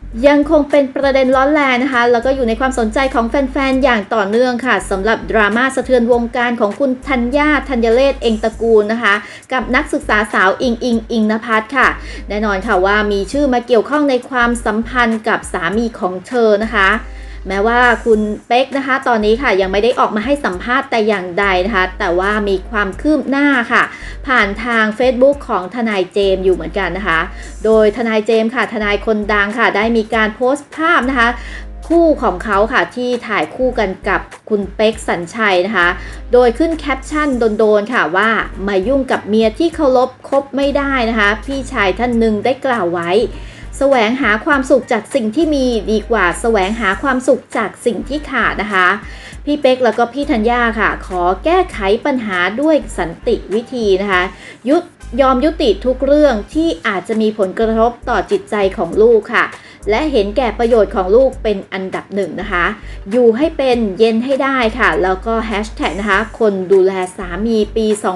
ยังคงเป็นประเด็นร้อนแรงนะคะแล้วก็อยู่ในความสนใจของแฟนๆอย่างต่อเนื่องค่ะสำหรับดราม่าสะเทือนวงการของคุณธัญญาธัญเรศเองตระกูลนะคะกับนักศึกษาสาวอิงนภัสค่ะแน่นอนค่ะว่ามีชื่อมาเกี่ยวข้องในความสัมพันธ์กับสามีของเธอนะคะแม้ว่าคุณเป๊กนะคะตอนนี้ค่ะยังไม่ได้ออกมาให้สัมภาษณ์แต่อย่างใดนะคะแต่ว่ามีความคืบหน้าค่ะผ่านทาง Facebook ของทนายเจมส์อยู่เหมือนกันนะคะโดยทนายเจมส์ค่ะทนายคนดังค่ะได้มีการโพสต์ภาพนะคะคู่ของเขาค่ะที่ถ่ายคู่กันกับคุณเป๊กสัญชัยนะคะโดยขึ้นแคปชั่นโดนๆค่ะว่ามายุ่งกับเมียที่เคารพคบไม่ได้นะคะพี่ชายท่านหนึ่งได้กล่าวไว้แสวงหาความสุขจากสิ่งที่มีดีกว่าแสวงหาความสุขจากสิ่งที่ขาดนะคะพี่เป๊กแล้วก็พี่ธัญญาค่ะขอแก้ไขปัญหาด้วยสันติวิธีนะคะยอมยุติทุกเรื่องที่อาจจะมีผลกระทบต่อจิตใจของลูกค่ะและเห็นแก่ประโยชน์ของลูกเป็นอันดับหนึ่งนะคะอยู่ให้เป็นเย็นให้ได้ค่ะแล้วก็แฮชแท็กนะคะคนดูแลสามีปี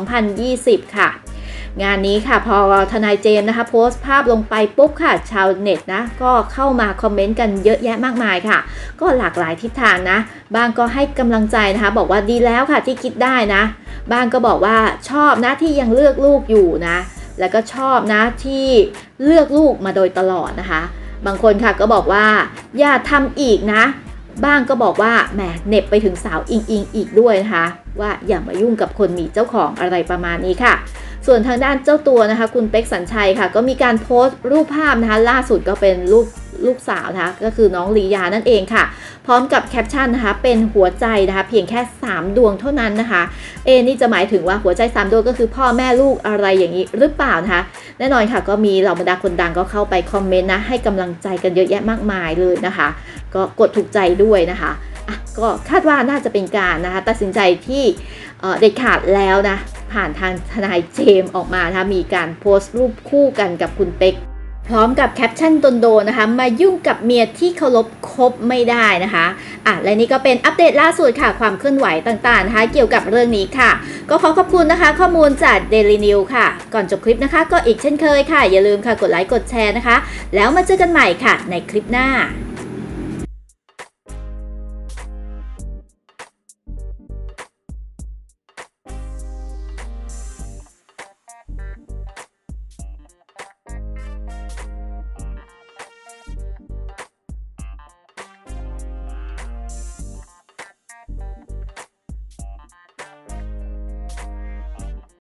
2020 ค่ะงานนี้ค่ะพอทนายเจมส์นะคะโพสต์ภาพลงไปปุ๊บค่ะชาวเน็ตนะก็เข้ามาคอมเมนต์กันเยอะแยะมากมายค่ะก็หลากหลายทิศทางนะบางก็ให้กำลังใจนะคะบอกว่าดีแล้วค่ะที่คิดได้นะบางก็บอกว่าชอบนะที่ยังเลือกลูกอยู่นะแล้วก็ชอบนะที่เลือกลูกมาโดยตลอดนะคะบางคนค่ะก็บอกว่าอย่าทำอีกนะบ้างก็บอกว่าแหมเหน็บไปถึงสาวอิงอีกด้วยนะคะว่าอย่ามายุ่งกับคนมีเจ้าของอะไรประมาณนี้ค่ะส่วนทางด้านเจ้าตัวนะคะคุณเป๊กสัญชัยค่ะก็มีการโพสต์รูปภาพนะคะล่าสุดก็เป็นลูกสาวนะคะก็คือน้องลียานั่นเองค่ะพร้อมกับแคปชั่นนะคะเป็นหัวใจนะคะเพียงแค่3ดวงเท่านั้นนะคะนี่จะหมายถึงว่าหัวใจ3ดวงก็คือพ่อแม่ลูกอะไรอย่างนี้หรือเปล่านะคะแน่นอนค่ะก็มีเหล่าบรรดาคนดังก็เข้าไปคอมเมนต์นะให้กำลังใจกันเยอะแยะมากมายเลยนะคะก็กดถูกใจด้วยนะคะก็คาดว่าน่าจะเป็นการนะคะตัดสินใจที่เด็ดขาดแล้วนะผ่านทางทนายเจมส์ออกมานะคะมีการโพสต์รูปคู่กันกับคุณเป๊กพร้อมกับแคปชั่นโดนนะคะมายุ่งกับเมียที่เคารพคบไม่ได้นะคะและนี่ก็เป็นอัปเดตล่าสุดค่ะความเคลื่อนไหวต่างๆนะคะเกี่ยวกับเรื่องนี้ค่ะก็ขอบคุณนะคะข้อมูลจาก Daily News ค่ะก่อนจบคลิปนะคะก็อีกเช่นเคยค่ะอย่าลืมค่ะกดไลค์กดแชร์นะคะแล้วมาเจอกันใหม่ค่ะในคลิปหน้า